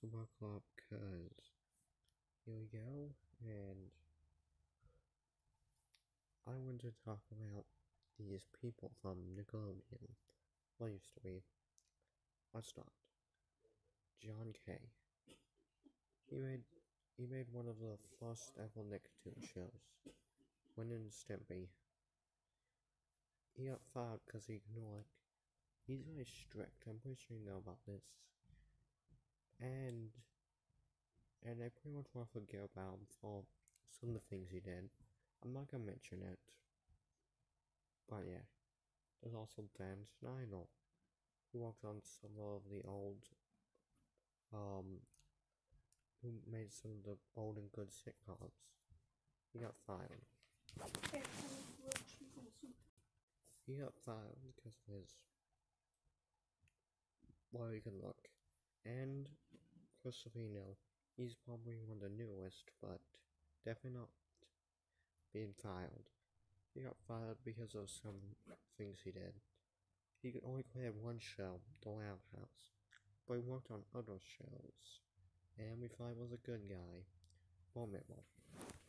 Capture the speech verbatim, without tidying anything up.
So buckle up, cause here we go, and I want to talk about these people from Nickelodeon. Well, used to be. Let's start. John K. He made he made one of the first ever Nicktoon shows. When in Stimpy. He got fired because he ignored. He's very strict. I'm pretty sure you know about this. And and I pretty much want to forget about him for some of the things he did. I'm not gonna mention it. But yeah. There's also Dan Schneider, who worked on some of the old um who made some of the old and good sitcoms. He got fired. He got fired because of his, well, you can look. And Christopher, he's probably one of the newest, but definitely not being fired. He got fired because of some things he did. He could only create one show, The Loud House, but he worked on other shows, and we thought he was a good guy. Well, maybe.